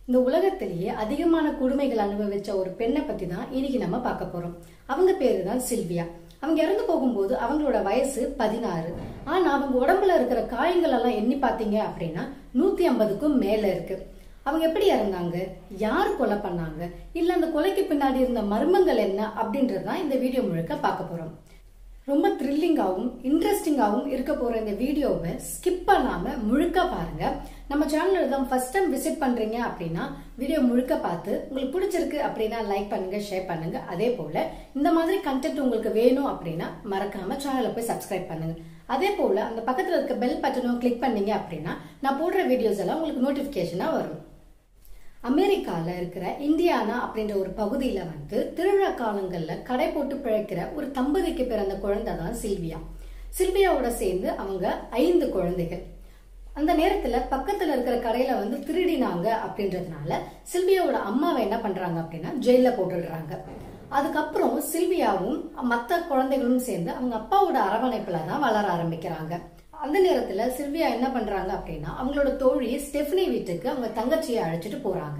இந்த உலகத்திலேயே அதிகமான கொடுமைகள் அனுபவிச்ச ஒரு பெண்ணை பத்தி தான் இன்னைக்கு நம்ம பார்க்க போறோம். அவங்க பேரு தான் சில்வியா. அவங்க இறந்து போகும்போது அவங்களோட வயசு 16. ஆனா அவங்க உடம்புல இருக்கிற காயங்கள் எல்லாம் எண்ணி பாத்தீங்க அப்படின்னா 150க்கும் மேல இருக்கு. அவங்க எப்படி இறந்தாங்க, யார் கொலை பண்ணாங்க, இல்ல அந்த கொலைக்கு பின்னாடி இருந்த மர்மங்கள் என்ன அப்படின்றதுதான் இந்த வீடியோ முழுக்க பார்க்க போறோம். ரொம்ப த்ரில்லிங்காகவும் இன்ட்ரெஸ்டிங்காகவும் இருக்க போற இந்த வீடியோவை ஸ்கிப் பண்ணாம முழுக்க பாருங்க. நம்ம சேனல் தான் ஃபர்ஸ்ட் டைம் விசிட் பண்றீங்க அப்படின்னா வீடியோ முழுக்க பார்த்து உங்களுக்கு பிடிச்சிருக்கு அப்படின்னா லைக் பண்ணுங்க, ஷேர் பண்ணுங்க. அதே போல இந்த மாதிரி கண்டென்ட் உங்களுக்கு வேணும் அப்படின்னா மறக்காம சேனலை போய் சப்ஸ்கிரைப் பண்ணுங்க. அதே போல அந்த பக்கத்துல இருக்க பெல் பட்டனும் கிளிக் பண்ணீங்க அப்படின்னா நான் போடுற வீடியோஸ் எல்லாம் உங்களுக்கு நோட்டிபிகேஷனா வரும். அமெரிக்கால இருக்கிற இந்தியானா அப்படின்ற ஒரு பகுதியில திருவிழா காலங்கள்ல கடை போட்டு பிழைக்கிற ஒரு தம்பதிக்கு பிறந்த குழந்தை தான் சில்வியா. சில்வியாவோட சேர்ந்து அவங்க 5 குழந்தைகள். அந்த நேரத்துல பக்கத்துல இருக்கிற கடையில திருடினாங்க அப்படின்றதுனால சில்வியாவோட அம்மாவை என்ன பண்றாங்க அப்படின்னா ஜெயில போட்டுடுறாங்க. அதுக்கப்புறம் சில்வியாவும் மத்த குழந்தைகளும் சேர்ந்து அவங்க அப்பாவோட அரவணைப்புல தான் வளர ஆரம்பிக்கிறாங்க. அந்த நேரத்துல சில்வியா என்ன பண்றாங்க அப்படின்னா அவங்களோட தோழி ஸ்டெஃபனி வீட்டுக்கு அவங்க தங்கச்சியை அழைச்சிட்டு போறாங்க.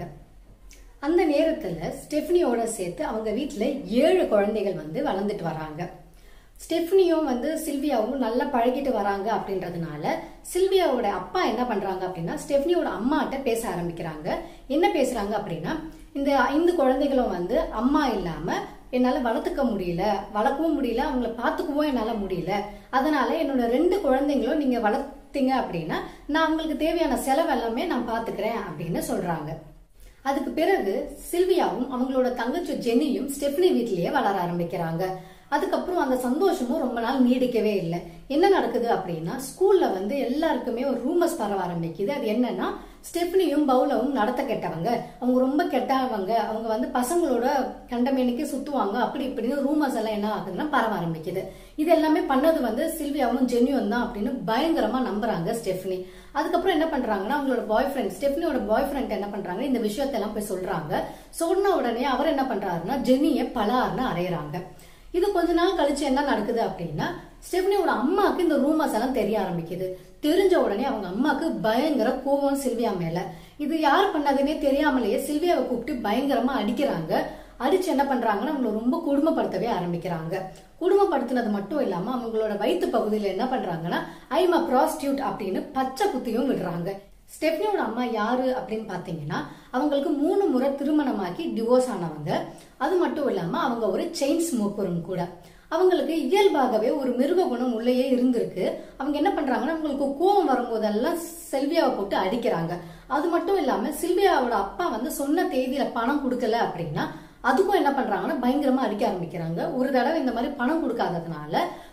அந்த நேரத்துல ஸ்டெஃபனியோட சேர்த்து அவங்க வீட்டுல 7 குழந்தைகள் வளர்ந்துட்டு வராங்க. ஸ்டெஃபனியும் சில்வியாவும் நல்லா பழகிட்டு வராங்க அப்படின்றதுனால சில்வியாவோட அப்பா என்ன பண்றாங்க அப்படின்னா ஸ்டெஃபனியோட அம்மாட்ட பேச ஆரம்பிக்கிறாங்க. என்ன பேசுறாங்க அப்படின்னா, இந்த 5 குழந்தைகளும் அம்மா இல்லாம என்னால வளர்த்துக்கவும் முடியல, அவங்கள பாத்துக்கவும் என்னால முடியல. அதனால என்னோட 2 குழந்தைங்களும் நீங்க வளர்த்தீங்க அப்படின்னா நான் அவங்களுக்கு தேவையான செலவு எல்லாமே நான் பாத்துக்கிறேன் அப்படின்னு சொல்றாங்க. அதுக்கு பிறகு சில்வியாவும் அவங்களோட தங்கச்சி ஜெனியும் ஸ்டெஃபனி வீட்லயே வளர ஆரம்பிக்கிறாங்க. அதுக்கப்புறம் அந்த சந்தோஷமும் ரொம்ப நாள் நீடிக்கவே இல்லை. என்ன நடக்குது அப்படின்னா ஸ்கூல்ல எல்லாருக்குமே ஒரு ரூமர்ஸ் பரவ ஆரம்பிக்குது. அது என்னன்னா, ஸ்டெஃபனியும் பவுலவும் நடத்த கெட்டவங்க, அவங்க ரொம்ப கெட்டவங்க, அவங்க பசங்களோட கண்டமேனிக்கு சுத்துவாங்க, அப்படி இப்படின்னு ரூமர்ஸ் எல்லாம் என்ன ஆகுதுன்னா பரவ ஆரம்பிக்குது. இது எல்லாமே பண்ணது சில்வியாவும் ஜெனியும் தான் அப்படின்னு பயங்கரமா நம்புறாங்க ஸ்டெஃபனி. அதுக்கப்புறம் என்ன பண்றாங்கன்னா அவங்களோட பாய் ஃப்ரெண்ட் ஸ்டெஃபனியோட பாய் ஃப்ரெண்ட் என்ன பண்றாங்க, இந்த விஷயத்தெல்லாம் போய் சொல்றாங்க. சொன்ன உடனே அவர் என்ன பண்றாருன்னா ஜெனியை பலார்னு அறையறாங்க. இது கொஞ்ச நாள் கழிச்சு என்ன நடக்குது அப்படின்னா ஸ்டெஃபனியோட அம்மாக்கு இந்த ரூமர்ஸ் எல்லாம் தெரிய ஆரம்பிக்குது. தெரிஞ்ச உடனே அவங்க அம்மாக்கு பயங்கர கோபம் சில்வியா மேல. இது யார் பண்ணதுன்னே தெரியாமலேயே சில்வியாவை கூப்பிட்டு பயங்கரமா அடிக்கிறாங்க. அடிச்சு என்ன பண்றாங்கன்னா அவங்களை ரொம்ப கொடுமைப்படுத்தவே ஆரம்பிக்கிறாங்க. கொடுமைப்படுத்தினது மட்டும் இல்லாம அவங்களோட வயிற்று பகுதியில என்ன பண்றாங்கன்னா ஐம் அ ப்ராஸ்டியூட் அப்படின்னு பச்சை குத்தியும் விடுறாங்க. ஸ்டெஃபனியோட அம்மா யாரு அப்படின்னு பாத்தீங்கன்னா அவங்களுக்கு 3 முறை திருமணமாக்கி டிவோர்ஸ் ஆனவங்க. அது மட்டும் இல்லாம அவங்க ஒரு செயின் ஸ்மோக்கரும் கூட. அவங்களுக்கு இயல்பாகவே ஒரு மிருக குணம் உள்ளேயே இருந்திருக்கு. அவங்க என்ன பண்றாங்கன்னா அவங்களுக்கு கோபம் வரும்போதெல்லாம் சில்வியாவை போட்டு அடிக்கிறாங்க. அது மட்டும் இல்லாம சில்வியாவோட அப்பா சொன்ன தேதியில பணம் கொடுக்கல அப்படின்னா அதுக்கும் என்ன பண்றாங்கன்னா பயங்கரமா அடிக்க ஆரம்பிக்கிறாங்க. ஒரு தடவை இந்த மாதிரி பணம் கொடுக்காததுனால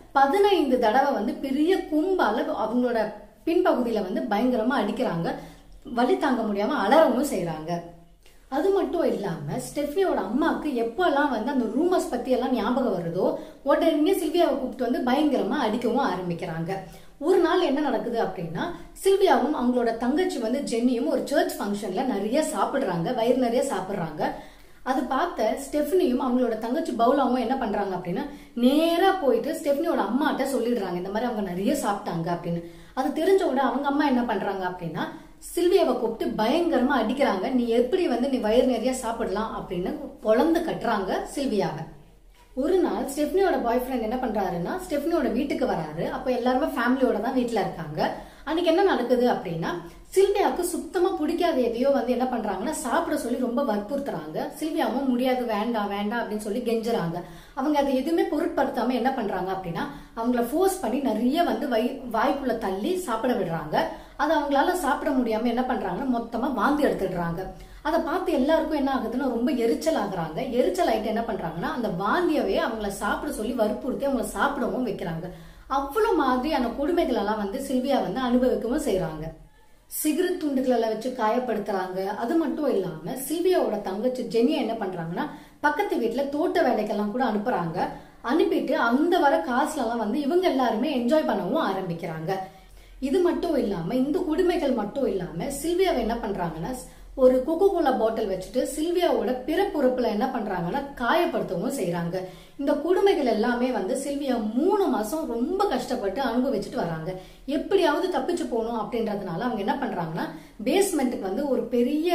15 தடவை பெரிய கும்பால அவங்களோட பின்பகுதியில பயங்கரமா அடிக்கிறாங்க. வலி தாங்க முடியாம அலறவும் செய்யறாங்க. அது மட்டும் இல்லாம ஸ்டெஃபனியோட அம்மாக்கு எப்பெல்லாம் அந்த ரூமர்ஸ் பத்தி எல்லாம் ஞாபகம் வருதோ உடனே சில்வியாவை கூப்பிட்டு பயங்கரமா அடிக்கவும் ஆரம்பிக்கிறாங்க. ஒரு நாள் என்ன நடக்குது அப்படின்னா சில்வியாவும் அவங்களோட தங்கச்சி ஜென்னியும் ஒரு சர்ச் ஃபங்க்ஷன்ல நிறைய சாப்பிடுறாங்க, வயிறு நிறைய சாப்பிடுறாங்க. அது பார்த்த ஸ்டெஃபனியும் அவங்களோட தங்கச்சி பவுலாவும் என்ன பண்றாங்க அப்படின்னா நேரா போயிட்டு ஸ்டெஃபனியோட அம்மாட்ட சொல்லிடுறாங்க இந்த மாதிரி அவங்க நிறைய சாப்பிட்டாங்க அப்படின்னு. அது தெரிஞ்ச உடனே அவங்க அம்மா என்ன பண்றாங்க அப்படின்னா சில்வியாவை கூப்பிட்டு பயங்கரமா அடிக்கிறாங்க. நீ எப்படி நீ வயிறு நிறைய சாப்பிடலாம் அப்படின்னு பொழந்து கட்டுறாங்க சில்வியாவை. ஒரு நாள் ஸ்டெஃபனியோட பாய் ஃப்ரெண்ட் என்ன பண்றாருன்னா ஸ்டெஃபனியோட வீட்டுக்கு வராரு. அப்ப எல்லாருமே ஃபேமிலியோட தான் வீட்டுல இருக்காங்க. அன்னைக்கு என்ன நடக்குது அப்படின்னா சில்வியாவுக்கு சுத்தமா பிடிக்காத எதையோ என்ன பண்றாங்கன்னா சாப்பிட சொல்லி ரொம்ப வற்புறுத்துறாங்க. சில்வியாவும் முடியாது, வேண்டாம் வேண்டாம் அப்படின்னு சொல்லி கெஞ்சுறாங்க. அவங்க அதை எதுவுமே பொருட்படுத்தாம என்ன பண்றாங்க அப்படின்னா அவங்கள ஃபோர்ஸ் பண்ணி நிறைய வாய்க்குள்ள தள்ளி சாப்பிட விடுறாங்க. அது அவங்களால சாப்பிட முடியாம என்ன பண்றாங்கன்னா மொத்தமா வாந்தி எடுத்துடுறாங்க. அதை பார்த்து எல்லாருக்கும் என்ன ஆகுதுன்னா ரொம்ப எரிச்சல் ஆகுறாங்க. எரிச்சல் ஆயிட்டு என்ன பண்றாங்கன்னா அந்த வாந்தியவே அவங்கள சாப்பிட சொல்லி வற்புறுத்தி அவங்கள சாப்பிடவும் வைக்கிறாங்க. அவ்வளவு மாதிரியான கொடுமைகள் எல்லாம் சில்வியா அனுபவிக்கவும் செய்யறாங்க. சிகரெட் துண்டுகளை வச்சு காயப்படுத்துறாங்க. அது மட்டும் இல்லாம சில்வியாவோட தங்கச்சி ஜெனியா என்ன பண்றாங்கன்னா பக்கத்து வீட்டுல தோட்ட வேலைக்கெல்லாம் கூட அனுப்புறாங்க. அனுப்பிட்டு அந்த வர காசுல எல்லாம் இவங்க எல்லாருமே என்ஜாய் பண்ணவும் ஆரம்பிக்கிறாங்க. இது மட்டும் இல்லாம இந்த கொடுமைகள் மட்டும் இல்லாம சில்வியாவை என்ன பண்றாங்கன்னா ஒரு கொக்கோ கோலா பாட்டில் வச்சுட்டு சில்வியாவோட பிறப்புறுப்புல என்ன பண்றாங்கன்னா காயப்படுத்தவும் செய்யறாங்க. இந்த கொடுமைகள் எல்லாமே சில்வியா 3 மாசம் ரொம்ப கஷ்டப்பட்டு அனுபவிச்சுட்டு வராங்க. எப்படியாவது தப்பிச்சு போகணும் அப்படின்றதுனால அவங்க என்ன பண்றாங்கன்னா பேஸ்மெண்ட்டுக்கு ஒரு பெரிய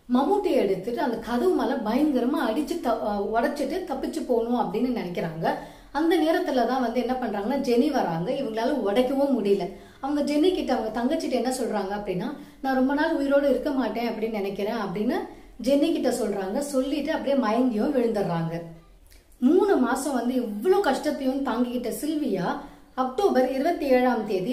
மம்முட்டியை எடுத்துட்டு அந்த கதவு மேல பயங்கரமா அடிச்சு உடைச்சிட்டு தப்பிச்சு போகணும் அப்படின்னு நினைக்கிறாங்க. அந்த நேரத்துலதான் வந்து என்ன பண்றாங்கன்னா ஜெனி வராங்க. இவங்களால உடைக்கவும் முடியல. அவங்க ஜெனி கிட்ட அவங்க தங்கச்சிட்ட என்ன சொல்றாங்க அப்படின்னா, நான் ரொம்ப நாள் உயிரோடு இருக்க மாட்டேன் அப்படின்னு நினைக்கிறேன் அப்படின்னு ஜெனி கிட்ட சொல்றாங்க. சொல்லிட்டு அப்படியே மயங்கியும் விழுந்துடுறாங்க. 3 மாசம் வந்து இவ்வளவு கஷ்டத்தையும் தாங்கிக்கிட்ட சில்வியா அக்டோபர் 27ஆம் தேதி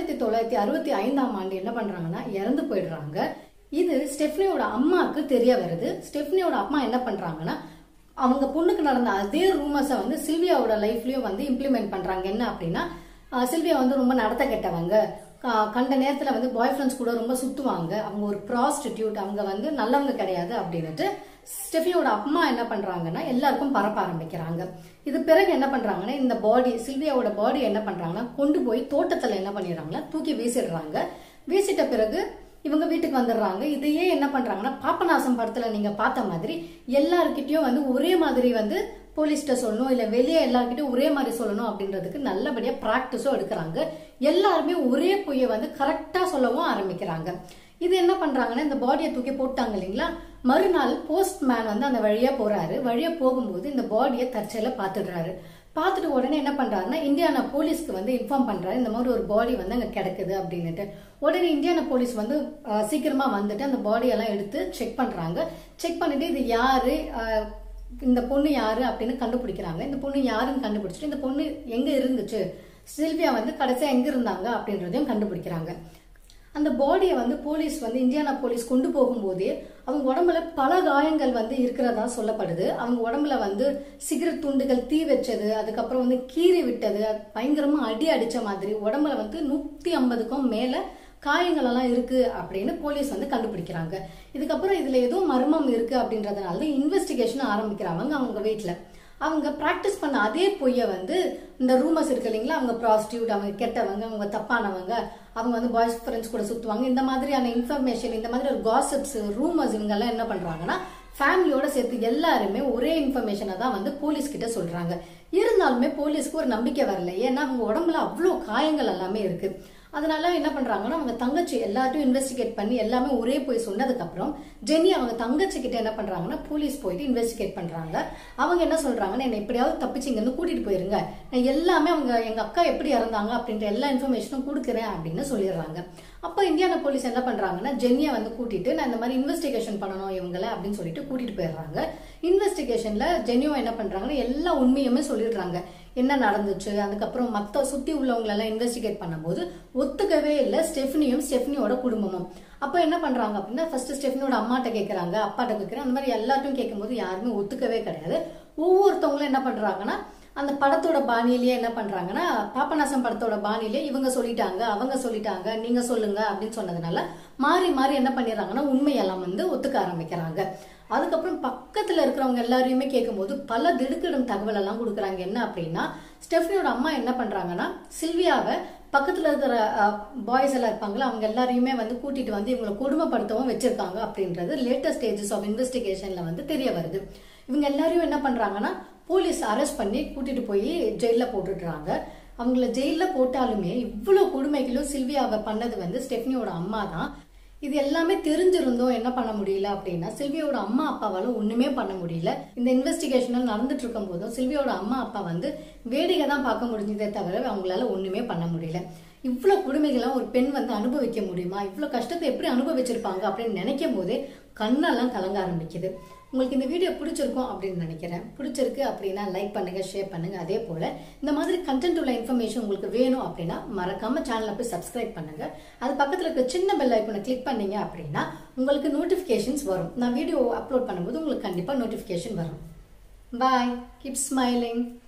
1965ஆம் ஆண்டு என்ன பண்றாங்கன்னா இறந்து போயிடுறாங்க. இது ஸ்டெஃப்னியோட அம்மாவுக்கு தெரிய வருது. ஸ்டெஃப்னியோட அம்மா என்ன பண்றாங்கன்னா அவங்க பொண்ணுக்கு நடந்த அதே ரூமர்ஸை வந்து சில்வியாவோட லைஃப்லயும் வந்து இம்ப்ளிமெண்ட் பண்றாங்க. என்ன அப்படின்னா, சில்வியா வந்து ரொம்ப நடத்த கெட்டவங்க, கண்ட நேரத்துல வந்து பாய் ஃப்ரெண்ட்ஸ் கூட ரொம்ப சுத்துவாங்க, அவங்க ஒரு ப்ராஸ்டிடியூட், அவங்க வந்து நல்லவங்க கிடையாது அப்படின்னுட்டு ஸ்டெஃபியோட அம்மா என்ன பண்றாங்கன்னா எல்லாருக்கும் பரப்ப ஆரம்பிக்கிறாங்க. இது பிறகு என்ன பண்றாங்கன்னா இந்த பாடி சில்வியாவோட பாடி என்ன பண்றாங்கன்னா கொண்டு போய் தோட்டத்துல என்ன பண்ணிடுறாங்கன்னா தூக்கி வீசிடுறாங்க. வீசிட்ட பிறகு இவங்க வீட்டுக்கு வந்துடுறாங்க. இதையே என்ன பண்றாங்கன்னா பாபநாசம் படத்துல நீங்க பார்த்த மாதிரி எல்லார்கிட்டயும் வந்து ஒரே மாதிரி வந்து போலீஸ்ட சொல்லணும், இல்ல வெளியே எல்லார்கிட்டயும் ஒரே மாதிரி சொல்லணும் அப்படின்றதுக்கு நல்லபடியா பிராக்டிஸும் எடுக்கிறாங்க. எல்லாருமே ஒரே பொய்ய வந்து கரெக்டா சொல்லவும் ஆரம்பிக்கிறாங்க. இது என்ன பண்றாங்கன்னா இந்த பாடியை தூக்கி போட்டாங்க இல்லைங்களா, மறுநாள் போஸ்ட்மேன் வந்து அந்த வழியா போறாரு. வழியா போகும்போது இந்த பாடியை தற்செயல பாத்துடுறாரு. பார்த்துட்டு உடனே என்ன பண்றாருன்னா இந்தியானா போலீஸ்க்கு வந்து இன்ஃபார்ம் பண்றாரு, இந்த மாதிரி ஒரு பாடி வந்து அங்க கிடக்குது அப்படின்னுட்டு. உடனே இந்தியானா போலீஸ் வந்து சீக்கிரமா வந்துட்டு அந்த பாடியெல்லாம் எடுத்து செக் பண்றாங்க. செக் பண்ணிட்டு இது யாரு, இந்த பொண்ணு யாரு அப்படின்னு கண்டுபிடிக்கிறாங்க. இந்த பொண்ணு யாருன்னு கண்டுபிடிச்சிட்டு இந்த பொண்ணு எங்க இருந்துச்சு, சில்வியா வந்து கடைசியா எங்க இருந்தாங்க அப்படின்றதையும் கண்டுபிடிக்கிறாங்க. அந்த பாடியை வந்து போலீஸ் வந்து இந்தியானா போலீஸ் கொண்டு போகும்போதே அவங்க உடம்புல பல காயங்கள் வந்து இருக்கிறதா சொல்லப்படுது. அவங்க உடம்புல வந்து சிகரெட் துண்டுகள் தீ வச்சது, அதுக்கப்புறம் வந்து கீறி விட்டது, பயங்கரமா அடி அடிச்ச மாதிரி உடம்புல வந்து 150க்கும் மேல காயங்கள் எல்லாம் இருக்கு அப்படின்னு போலீஸ் வந்து கண்டுபிடிக்கிறாங்க. இதுக்கப்புறம் இதுல ஏதோ மர்மம் இருக்கு அப்படின்றதுனால இன்வெஸ்டிகேஷன் ஆரம்பிக்கிறாங்க. அவங்க வீட்டுல அவங்க பிராக்டிஸ் பண்ண அதே பொய்ய வந்து இந்த ரூமர்ஸ் இருக்கு இல்லைங்களா, அவங்க ப்ராஸ்டியூட், அவங்க கெட்டவங்க, அவங்க தப்பானவங்க, அவங்க வந்து பாய்ஸ் ஃப்ரெண்ட்ஸ் கூட சுத்துவாங்க, இந்த மாதிரியான இன்ஃபர்மேஷன், இந்த மாதிரி ஒரு காசிப்ஸ், ரூமர்ஸ் இவங்க எல்லாம் என்ன பண்றாங்கன்னா ஃபேமிலியோட சேர்த்து எல்லாருமே ஒரே இன்ஃபர்மேஷனை தான் வந்து போலீஸ் கிட்ட சொல்றாங்க. இருந்தாலுமே போலீஸ்க்கு ஒரு நம்பிக்கை வரல. ஏன்னா அவங்க உடம்புல அவ்வளவு காயங்கள் எல்லாமே இருக்கு. அதனால என்ன பண்றாங்கன்னா அவங்க தங்கச்சி எல்லாத்தையும் இன்வெஸ்டிகேட் பண்ணி எல்லாமே ஒரே போய் சொன்னதுக்கு அப்புறம் ஜெனி அவங்க தங்கச்சி கிட்ட என்ன பண்றாங்கன்னா போலீஸ் போயிட்டு இன்வெஸ்டிகேட் பண்றாங்க. அவங்க என்ன சொல்றாங்கன்னா என்ன எப்படியாவது தப்பிச்சு இங்க இருந்து கூட்டிட்டு போயிருங்க, நான் எல்லாமே அவங்க எங்க அக்கா எப்படி இறந்தாங்க அப்படின்ற எல்லா இன்ஃபர்மேஷனும் கொடுக்குறேன் அப்படின்னு சொல்லிடுறாங்க. அப்ப இந்தியானா போலீஸ் என்ன பண்றாங்கன்னா ஜென்னியை வந்து கூட்டிட்டு நான் இந்த மாதிரி இன்வெஸ்டிகேஷன் பண்ணணும் இவங்களை அப்படின்னு சொல்லிட்டு கூட்டிட்டு போயிடுறாங்க. இன்வெஸ்டிகேஷன்ல ஜெனியும் என்ன பண்றாங்கன்னா எல்லா உண்மையுமே சொல்லிடுறாங்க, என்ன நடந்துச்சு. அதுக்கப்புறம் மத்த சுத்தி உள்ளவங்க எல்லாம் இன்வெஸ்டிகேட் பண்ணும்போது ஒத்துக்கவே இல்லை ஸ்டெஃப்னியும் ஸ்டெஃப்னியோட குடும்பமும். அப்ப என்ன பண்றாங்க அப்படின்னா ஃபர்ஸ்ட் ஸ்டெஃப்னியோட அம்மாட்ட கேட்கறாங்க, அப்பாட்ட கேட்கறாங்க. அந்த மாதிரி எல்லாத்தையும் கேட்கும்போது யாருமே ஒத்துக்கவே கிடையாது. ஒவ்வொருத்தவங்களும் என்ன பண்றாங்கன்னா அந்த படத்தோட பாணியிலேயே என்ன பண்றாங்கன்னா பாபநாசம் படத்தோட பாணியிலே இவங்க சொல்லிட்டாங்க, அவங்க சொல்லிட்டாங்க, நீங்க சொல்லுங்க அப்படின்னு சொன்னதுனால மாறி மாறி என்ன பண்ணிடுறாங்கன்னா உண்மையெல்லாம் வந்து ஒத்துக்க ஆரம்பிக்கிறாங்க. அதுக்கப்புறம் பக்கத்துல இருக்கிறவங்க எல்லாரையுமே கேட்கும்போது பல திடுக்கிடும் தகவல் எல்லாம் கொடுக்குறாங்க. என்ன அப்படின்னா ஸ்டெஃப்னியோட அம்மா என்ன பண்றாங்கன்னா சில்வியாவை பக்கத்துல இருக்கிற பாய்ஸ் எல்லாம் இருப்பாங்களா அவங்க எல்லாரையுமே வந்து கூட்டிட்டு வந்து இவங்களை கொடுமைப்படுத்தவும் வச்சிருக்காங்க அப்படின்றது லேட்டஸ்ட் ஸ்டேஜஸ் ஆஃப் இன்வெஸ்டிகேஷன்ல வந்து தெரிய வருது. இவங்க எல்லாரையும் என்ன பண்றாங்கன்னா போலீஸ் அரெஸ்ட் பண்ணி கூட்டிட்டு போய் ஜெயில போட்டுடுறாங்க. அவங்கள ஜெயில போட்டாலுமே இவ்வளவு கொடுமைகளும் சில்வியாவை பண்ணது வந்து ஸ்டெஃப்னியோட அம்மா தான். இது எல்லாமே தெரிஞ்சிருந்தோம் என்ன பண்ண முடியல அப்படின்னா சில்வியோட அம்மா அப்பாவால ஒண்ணுமே பண்ண முடியல. இந்த இன்வெஸ்டிகேஷன் நடந்துட்டு இருக்கும் போதும் சில்வியோட அம்மா அப்பா வந்து வேடிக்கை தான் பார்க்க முடிஞ்சதே தவிர அவங்களால ஒண்ணுமே பண்ண முடியல. இவ்வளவு கொடுமைகள்லாம் ஒரு பெண் வந்து அனுபவிக்க முடியுமா, இவ்வளவு கஷ்டத்தை எப்படி அனுபவிச்சிருப்பாங்க அப்படின்னு நினைக்கும் போதே கண்ணெல்லாம் கலங்க ஆரம்பிக்குது. உங்களுக்கு இந்த வீடியோ பிடிச்சிருக்கும் அப்படின்னு நினைக்கிறேன். பிடிச்சிருக்கு அப்படின்னா லைக் பண்ணுங்க, ஷேர் பண்ணுங்க. அதே போல இந்த மாதிரி கண்டென்ட் உள்ள இன்ஃபர்மேஷன் உங்களுக்கு வேணும் அப்படின்னா மறக்காம சேனலை போய் சப்ஸ்கிரைப் பண்ணுங்க. அது பக்கத்துல இருக்க சின்ன பெல் ஐகானை கிளிக் பண்ணீங்க அப்படின்னா உங்களுக்கு நோட்டிபிகேஷன்ஸ் வரும். நான் வீடியோ அப்லோட் பண்ணும்போது உங்களுக்கு கண்டிப்பா நோட்டிபிகேஷன் வரும். Bye, keep smiling.